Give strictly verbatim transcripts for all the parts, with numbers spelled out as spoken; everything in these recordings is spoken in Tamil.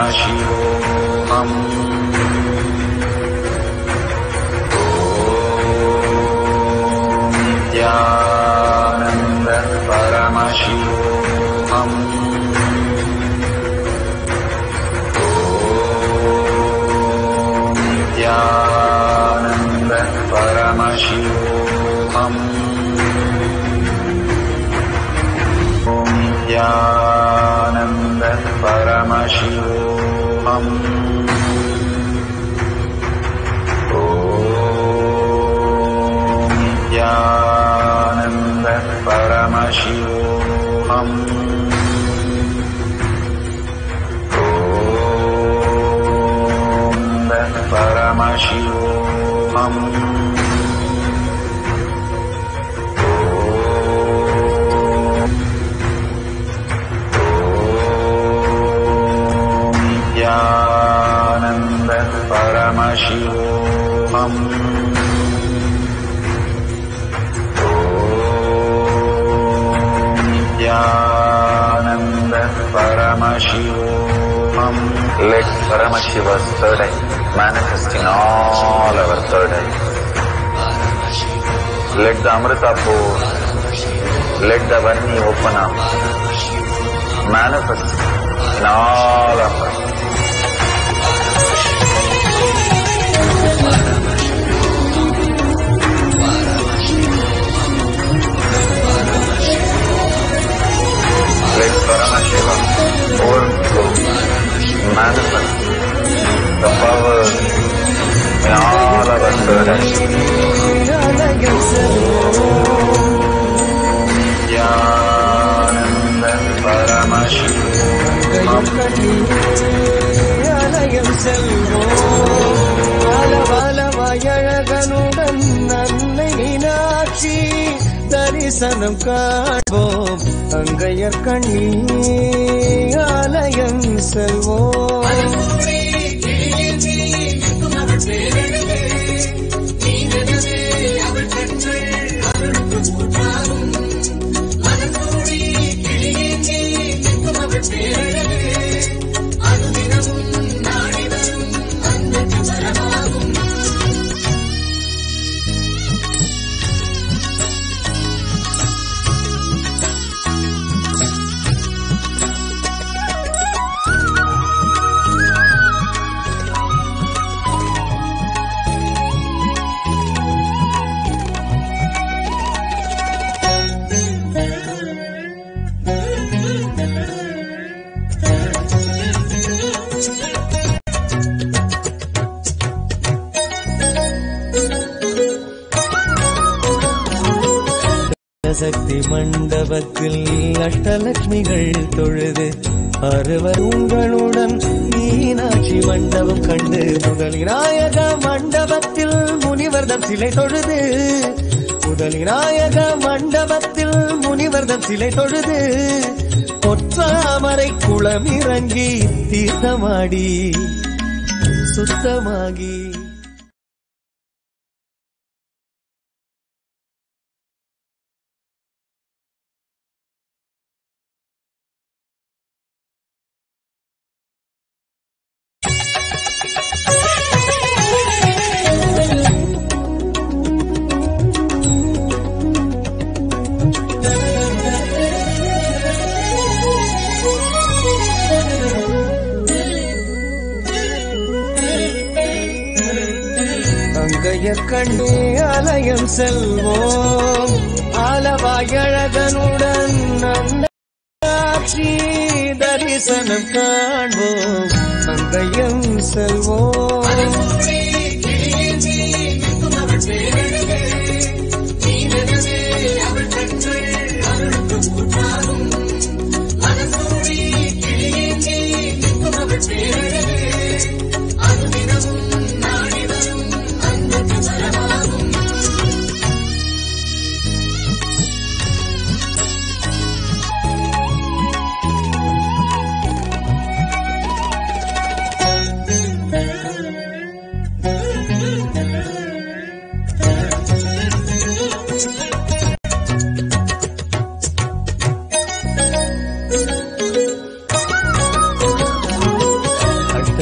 परमशिवोऽहम्। नित्यानन्द परमशिवोऽहम्। नित्यानन्द परमशिवोऽहम्। नित्यानन्द परमशिवोऽहम्। नित्यानन्द परमशिवोऽहम्। परमशिवोऽहम्। नित्यानन्द परमशिवोऽहम्। नित्यानन्द परमशिवोऽहम्। Let Paramashiva's third eye manifest in all our third eyes. Let the Amrita pour, let the Varni open up, manifest in all of us. Let Paramashiva overflow, manifest the power in all our third eyes. Nityananda Paramashivoham. Alayam selvom alavalavayaganudam nannai meenakshi தரிசனம் காண்போம் அங்கையர் கண்ணி ஆலயம் செல்வோம். சக்தி மண்டபத்தில் அஷ்டலட்சுமிகள் தொழுது அறுவர் உங்களுடன் மீனாட்சி மண்டபம் கண்டு முதலிநாயக மண்டபத்தில் முனிவர்தம் சிலை தொழுது முதலிநாயக மண்டபத்தில் முனிவர்தம் சிலை தொழுது பொற்றாமரை குளம் இறங்கி தீர்த்தமாடி சுத்தமாகி கண்ணே ஆலயம் செல்வோம் ஆலவாயழகனுடன் நன்னாட்சி தரிசனம் காண்போம் அங்கையம் செல்வோம்.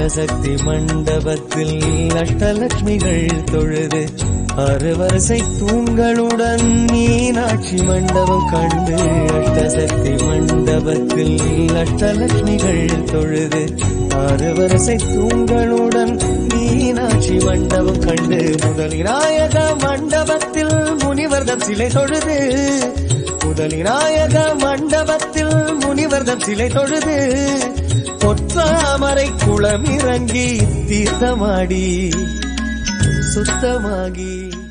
அஷ்டசக்தி மண்டபத்தில் அஷ்டலட்சுமிகள் தொழுது அறுவரிசை தூண்களுடன் மீனாட்சி மண்டபம் கண்டு அஷ்டசக்தி மண்டபத்தில் அஷ்டலட்சுமிகள் தொழுது அறுவரிசை தூண்களுடன் மீனாட்சி மண்டபம் கண்டு முதலிநாயக மண்டபத்தில் முனிவர்தம் சிலை தொழுது முதலிநாயக மண்டபத்தில் முனிவர்தம் சிலை தொழுது பொற்றாமரை குளம் இறங்கி தீர்த்தமாடி சுத்தமாகி